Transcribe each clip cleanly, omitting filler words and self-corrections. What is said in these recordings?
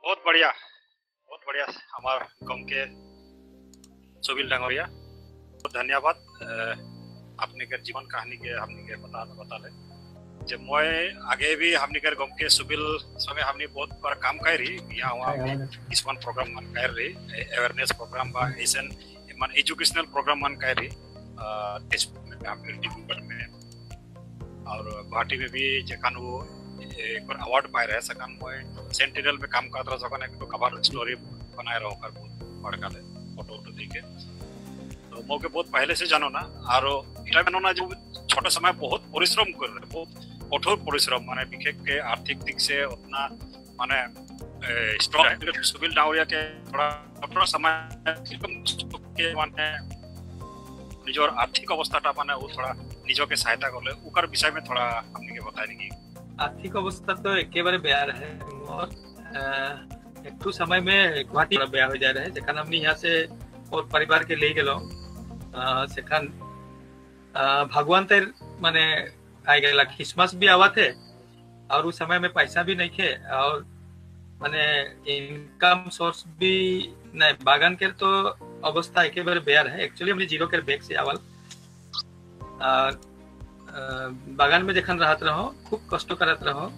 बहुत बढ़िया हमार गम के सुबिल डांगरिया बहुत धन्यवाद आपने के जीवन कहानी के हमने के बता ले जब मैं आगे भी हमने के गम के सुबिल संगे हमने बहुत बार काम कर रही यहाँ वहाँ इस वन प्रोग्राम मन कर रही अवेयरनेस प्रोग्राम बा ऐसन मन एजुकेशनल प्रोग्राम मन कर रही डिब्रूगढ़ में और गुवाहाटी में भी जखन वो एक बार अवार्ड पाए रहे सकन मैं सेंटिनल में काम करता सकन एक तो कवर स्टोरी बनाए रहो कर बहुत बड़का ले फोटो देखे तो मौके बहुत पहले से जानो ना और इटा में ना जो छोटे समय बहुत परिश्रम कर रहे बहुत कठोर परिश्रम माने विशेष के आर्थिक दिक से उतना माने स्ट्रॉन्ग है सुबिल डावरिया के थोड़ा समय के माने निजोर आर्थिक अवस्था माने वो थोड़ा निजो के सहायता करले उकर विषय में थोड़ा हमने के बताए नहीं आर्थिक अवस्था तो एकेबारे बेया रहे और एक समय में गुवाहाटी बेया हो जाए रहे जखन हमने यहाँ से और परिवार के ले गेलो सेखन भगवान तेर माने आई गया क्रिसमस भी आवा थे और उस समय में पैसा भी नहीं थे और माने इनकम सोर्स भी नहीं बागान के तो अवस्था एकेबारे बेया रहे एक्चुअली हमने जीरो के बैग से आवल बागान में जखन रहत रहो खूब कष्ट करत रहो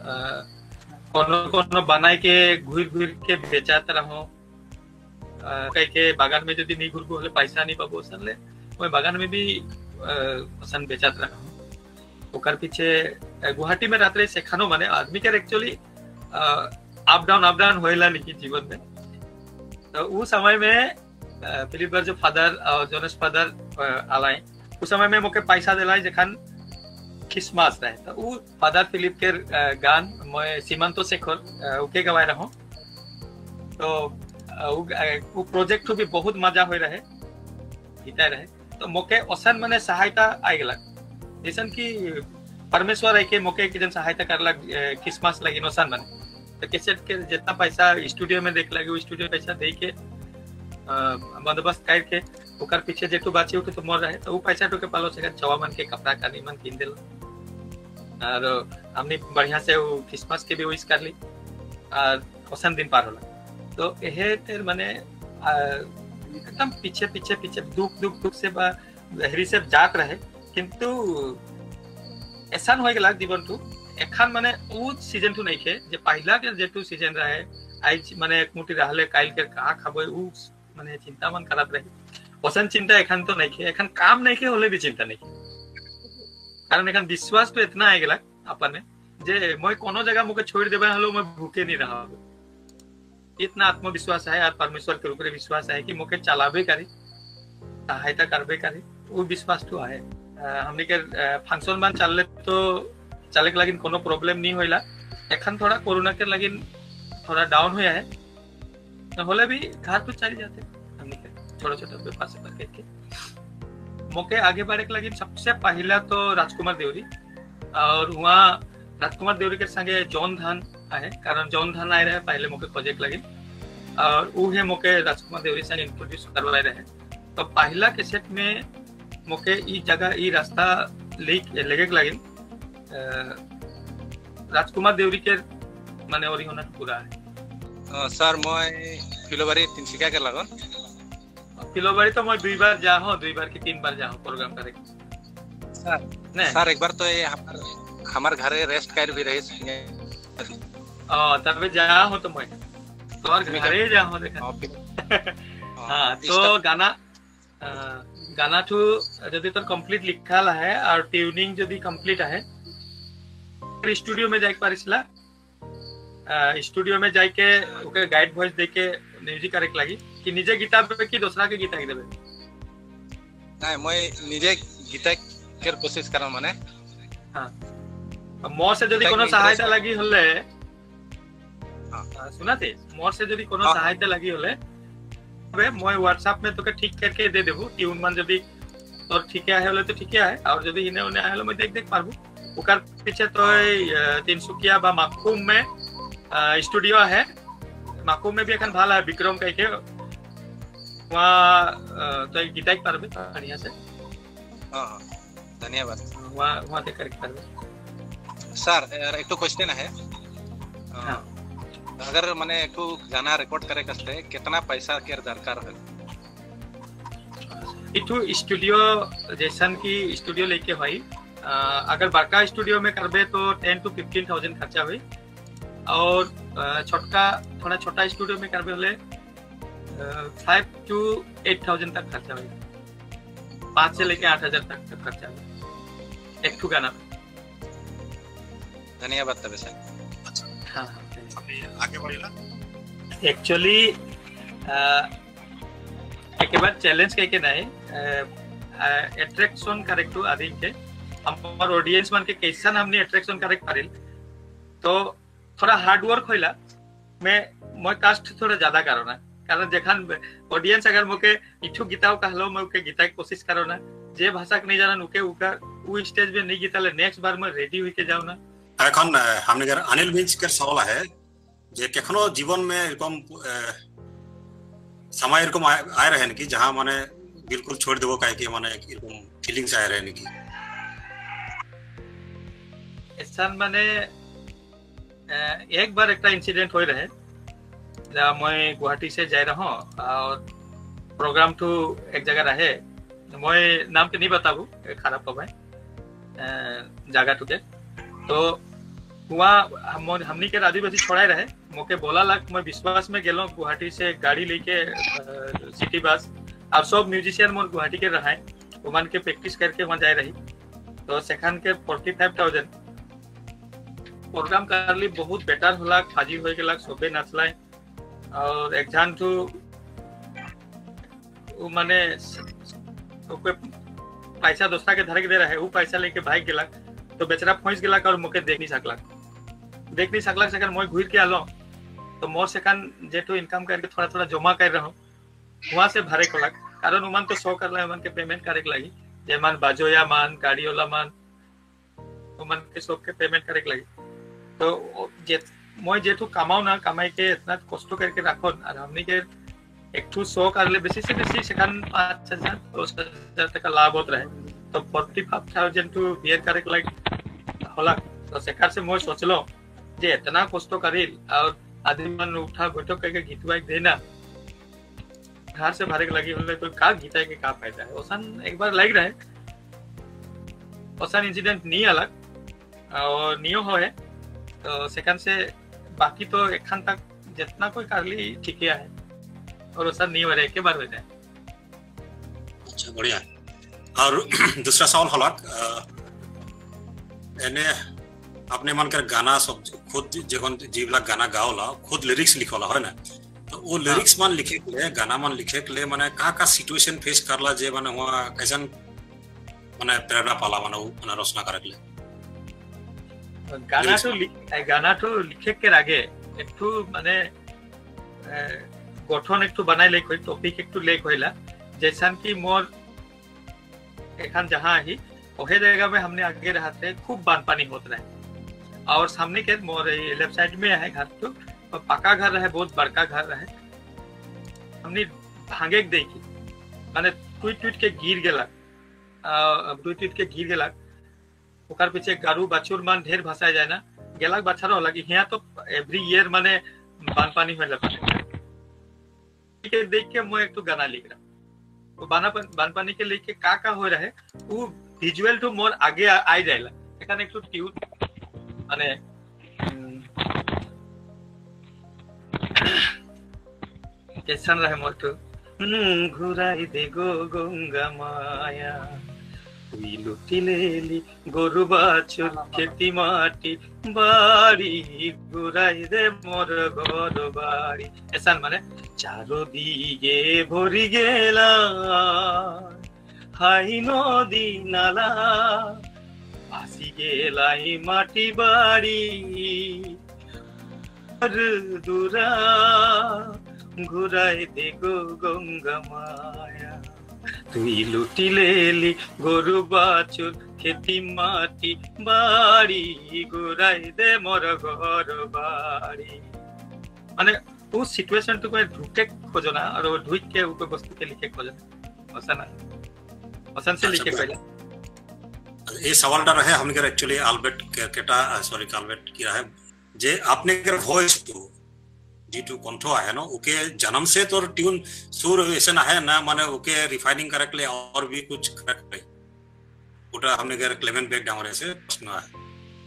कोनो बनाए के घूर के बेचात रहो कह के बागान में यदि नहीं घुरबो हले पैसा नहीं पाबो सन ले ओय बागान में भी सन बेचात रहो ओकर पीछे गुवाहाटी में रात रे सेखानो माने आदमी के एक्चुअली अप डाउन होइला नहीं जीवन में तो उस समय में फिलिपर जो फादर और जोनस फादर आलाए उस समय में मोके पैसा दिलाई जखन क्रिसमस रहे तो वो फादर फिलिप के गान मैं सीमांतो शेखर ओके गवाए रहो तो वो प्रोजेक्ट भी बहुत मजा हो रहे हिता रहे तो मोके ओसन माने सहायता आई गला जैसन कि परमेश्वर के मोके किजन सहायता करला क्रिसमस लगी ओसन माने तो कैसेट के जितना पैसा स्टूडियो में देख लगे वो स्टूडियो पैसा दे के बंदोबस्त करके ओकर पीछे जेटू बाची उठे तो मर रहे तो वो पैसा टोके पालो से चवा मन के कपड़ा कानी मन किन दिल और हमने बढ़िया से वो क्रिसमस के भी विश कर ली और ओसन दिन पार होला तो एहे तेर माने एकदम पीछे दुख से गहरी से जात रहे किंतु ऐसा हो गला जीवन टू एखान माने वो सीजन टू नहीं खे जे पहला के जेटू सीजन रहे आज माने एक मुठी रहले काइल के का खाबो उ माने चिंता मन करत रहे ओसन चिंता एखान तो नहीं खे एखान काम नहीं खे होले भी चिंता नहीं कारण एखान विश्वास तो इतना आ गला अपन में जे मैं कोनो जगह मुके छोड़ देबे हलो मैं भूखे नहीं रहा इतना आत्मविश्वास है और परमेश्वर के ऊपर विश्वास है कि मुके चलाबे करे सहायता करबे करे वो विश्वास तो है हमने के फंक्शन मान चलले तो चले के लगिन कोनो प्रॉब्लम नहीं होइला एखन थोड़ा कोरोना के लगिन थोड़ा डाउन हुआ है तो होले भी घर पे चले जाते हमने के छोटा व्यापार से करके मोके आगे बढ़े के लगिन सबसे पहला तो राजकुमार देवरी और वहाँ राजकुमार देवरी के संगे जॉन धान है कारण जॉन धान आए रहे पहले मोके प्रोजेक्ट लगिन और वो है मोके राजकुमार देवरी से इंट्रोड्यूस करवाए रहे तो पहला कैसेट में मोके ई जगह ई रास्ता लेके लगिन राजकुमार देवरी के माने ओरी होना पूरा है सर मैं फिलोबारी तिनसिका के लगन फिलोबारी तो मैं 2 बार जा हूं 2 बार के 3 बार जा हूं प्रोग्राम करे सर नहीं सर एक बार तो ये हमार घरे रेस्ट कर भी रही तब जा हूं तो मैं तो और घरे जा हूं देखा हां तो गाना तो यदि तो कंप्लीट लिखल है और ट्यूनिंग यदि कंप्लीट है स्टूडियो में जाके पारिसला स्टूडियो में जाके ओके गाइड वॉइस देके म्यूजिक करे लगी कि निजे गीता पे कि दूसरा के गीता के देबे नहीं मैं निजे गीता के कोशिश करम माने हां मोर से यदि कोनो सहायता लगी होले हां सुनाते मोर से यदि कोनो सहायता लगी होले अबे मैं व्हाट्सएप में तोके ठीक करके दे देबो ट्यून मन यदि और ठीक है होले तो ठीक है और यदि इने उने आलो मैं देख पारबो ओकर पीछे तो तिनसुकिया बा माकुम में स्टूडियो है माकुम में भी एखन भाला है विक्रम कह के वहाँ तो गीता पारबे बढ़िया से हां धन्यवाद वहाँ ते करके पारबे सर एक तो क्वेश्चन है अगर माने एको गाना रिकॉर्ड करे कसते कितना पैसा के दरकार है? इठू स्टूडियो जैसन की स्टूडियो लेके भाई अगर बड़का स्टूडियो में करबे तो 10 to 15,000 खर्चा हुई और छोटका थोड़ा छोटा स्टूडियो में करबे होले 5 to 8,000 तक खर्चा हुई। 5 से लेके 8,000 तक का खर्चा हुई एक ठू गाना। धन्यवाद तबे सर। हाँ अभी आगे बढ़िला। एक्चुअली एक बार चैलेंज के नहीं अट्रैक्शन करेक्ट टू आदि के हमार ऑडियंस मन के कैसन हमने अट्रैक्शन करेक्ट करिल तो थोड़ा हार्ड वर्क होइला मैं कास्ट थोड़ा ज्यादा करो ना कारण जखन ऑडियंस अगर मोके इठू गीताओ कहलो मैं के गीता की कोशिश करो ना जे भाषा के नहीं जाना उके उका वो स्टेज पे नहीं गीताले नेक्स्ट बार मैं रेडी होके जाऊ ना। এখন हमने अगर अनिल विंच के सवाल है जे कखनो जीवन में एरकम समय एरकम आए रहे कि जहां माने बिल्कुल छोड़ देबो काहे कि माने एरकम फीलिंग्स आए रहे कि ऐसा माने एक बार एक इंसिडेंट हो रहे जब मैं गुवाहाटी से जा रहा हूँ और प्रोग्राम टू एक जगह रहे मैं नाम के नहीं बताबू खराब हो भाई जगह टू के तो वहाँ हमनी के आदिवासी छोड़ाए रहे मोके बोला लाख मैं विश्वास में गेलो गुवाहाटी से गाड़ी लेके सिटी बस और सब म्यूजिशियन मोर गुवाहाटी के रहा है के प्रैक्टिस करके वहाँ जाए रही तो सेखान के 45,000 प्रोग्राम कर ली बहुत बेटर होला फाजी हो गेला सबे नाचलाय और एग्जाम टू माने पैसा दोस्ता के धरक दे रहा है वो पैसा लेके भाग गेला तो बेचारा फंस गेला और मोके देख नहीं सकला से मैं घूर के आलो तो मोर सेखान जेठो इनकम करके थोड़ा थोड़ा जमा कर रहा हूँ वहां से भरे को लग कारण उमन तो शो कर मन के पेमेंट करे के लगी जे मान बाजोया मान गाड़ी वाला मान उमन के सब के पेमेंट करे के लगी तो मैं जेठो कमाऊ ना कमाई के इतना कष्ट करके रखो और हमनी के एक ठू शो कर ले बेसी से बेसी सेखान 5,000 तक लाभ होत रहे तो 45,000 टू बियर करे के लगी होला तो सेखार से मैं सोचलो जे इतना कष्ट करिल और आदमी मन उठा बैठो करके गीतवा देना घर से भरे के लगी होले तो का गीता के का फायदा है ओसन एक बार लग रहे ओसन इंसिडेंट नहीं अलग और नियो हो है तो सेकंड से बाकी तो एखन तक जितना कोई कर ली ठीक है और ओसन नहीं हो रहा एक बार हो जाए। अच्छा बढ़िया। और दूसरा सवाल होला एने अपने मन कर गाना सब खुद जगन जीवला गाना गाओला खुद लिरिक्स लिखोला है ना तो वो लिरिक्स मान लिखे के लिए गाना मान लिखे के लिए माने का सिचुएशन फेस करला जे माने हुआ कैसन माने प्रेरणा पाला माने वो माने रचना करे के लिए गाना तो लिखे के आगे एक तो माने गठन एक तो बनाई ले कोई टॉपिक एक तो ले कोइला जैसा कि मोर एखन जहां ही ओहे जगह में हमने आगे रहते खूब बानपानी होत रहे और सामने के मोर लेफ्ट साइड में है घर तो पक्का घर रहे बहुत बड़का घर रहे हमने भांगे देखी माने टूट के गिर गेला टूट के गिर गेला ओकर पीछे गारू बछुर मान ढेर भसाए जाए ना गेला बछड़ा होला कि यहां तो एवरी ईयर माने बानपानी होले के देख के मैं एक तो गाना लिख रहा वो बानपानी के लेके का हो रहा है वो विजुअल टू मोर आगे आ जाएला एखाने एक तो ट्यून माने कैसन रहे मोर तो घुराई दे गो गंगा माया তুই লুটিলেলি গরু বাছুর খেতি মাটি বাড়ি ঘুরাই দে মোর ঘর বাড়ি এসান মানে চারদিকে ভরি গেলা হাই নদী নালা ভাসি গেলাই মাটি বাড়ি দুরা ঘুরাই দে গো গঙ্গা মায়া তুই লুটিলেলি গরু বাছুর খেতি মাটি বাড়ি ঘুরাই দে মোর ঘর বাড়ি মানে वो सिचुएशन तो कोई ढूके खोजो ना और वो ढूक के ऊपर वस्तु के लिखे खोजो वसन से लिखे पहले ये सवाल डर है हमने एक्चुअली अल्बर्ट केटा सॉरी अल्बर्ट की रहा है जे आपने कर वॉइस तो जितु कंठ आहे न ओके जन्म से तोर ट्यून सुर ऐसे ना है ना माने ओके रिफाइनिंग करे के लिए और भी कुछ करे पड़े उटा हमने घर क्लेमेंट बेग डाउन से प्रश्न है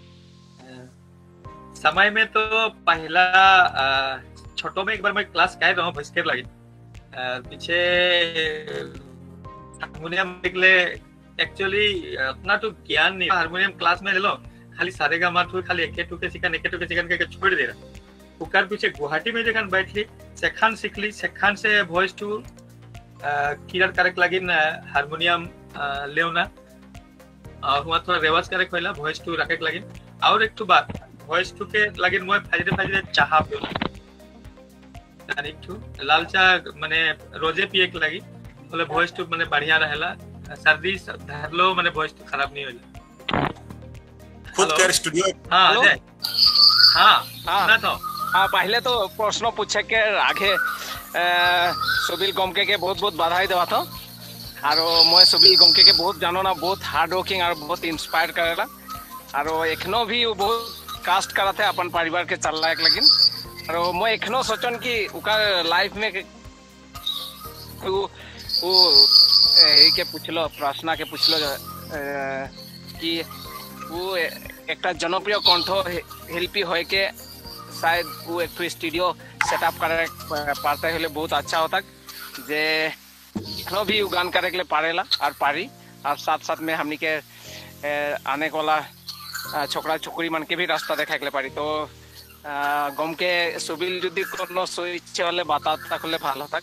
समय में तो पहला छोटो में एक बार मैं क्लास कह रहा हूँ भस्कर लगी पीछे हारमोनियम निकले एक्चुअली उतना तो ज्ञान नहीं हारमोनियम क्लास में ले लो खाली सारे गा मार खाली एके टुके सिकन के छोड़ दे रहा उकार पीछे गुवाहाटी में जखन बैठली सेखान सीखली सेखान से वॉइस टू क्लियर करेक्ट लगी हारमोनियम लेवना और वहाँ थोड़ा रेवाज करेक्ट होला वॉइस टू रखे लगी और एक बात वॉइस टू के लगे मैं फाजरे चाह पियो लाल चाह माने रोजे पिए के लगी बोले वॉइस टू माने बढ़िया रहेला सर्दी धरलो माने वॉइस टू खराब नहीं होला खुद कर स्टूडियो हां अजय हां ना तो पहले तो प्रश्न पूछे के आगे सुबिल गमके के बहुत बहुत बधाई देवा था और मैं सुबिल गमके के बहुत जानो ना बहुत हार्ड वर्किंग और बहुत इंस्पायर करेला और एखनो भी वो बहुत कास्ट करते अपन परिवार के चलला एक लगिन और मैं एखनो सोचन कि उका लाइफ में वो के पूछलो प्रश्न के पूछलो कि वो एकटा जनप्रिय कंठ शिल्पी होय के शायद वो एक स्टूडियो सेटअप करे पाते हले बहुत अच्छा होता जे एखनो भी वो गान करे के लिए पारेला और पारी और साथ साथ में हमनी के आने वाला छोकरा छोकरी मन के भी रास्ता देखा के पारी तो गम के सुबिल जदि कोनो सोइचे वाले बात तकले भालो तक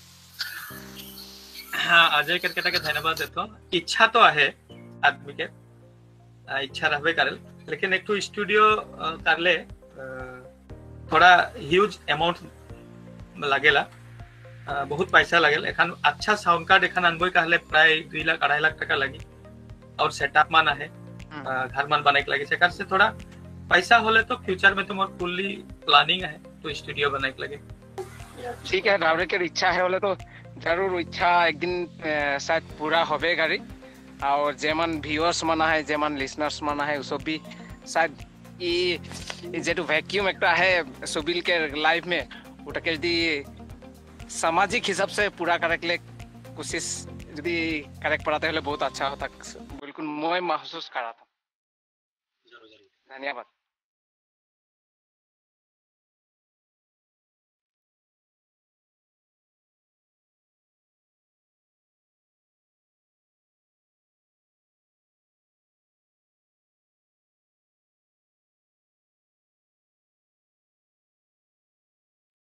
हाँ अजय करके के धन्यवाद देतो इच्छा तो है आदमी के इच्छा रहबे करे लेकिन एक तो स्टूडियो कर ले थोड़ा ह्यूज अमाउंट लागेला बहुत पैसा लागेल एखन अच्छा साउंड कार्ड एखन अनबोय कहले प्राय 2 लाख 2.5 लाख टका लगी और सेटअप मान है घर मन बनाए के लगे से से थोड़ा पैसा होले तो फ्यूचर में तो मोर फुल्ली प्लानिंग है तो स्टूडियो बनाए के लगे ठीक है रावरे के इच्छा है बोले तो जरूर इच्छा एक दिन शायद पूरा होबे गाड़ी और जेमन व्यूअर्स मना है जेमन लिसनर्स मना है सब भी शायद ये जेटू वैक्यूम एकटा है सुबिल के लाइफ में उटा के यदि सामाजिक हिसाब से पूरा करे के लिए कोशिश यदि करेक्ट पड़ाते हले बहुत अच्छा होता बिल्कुल मैं महसूस करा था धन्यवाद।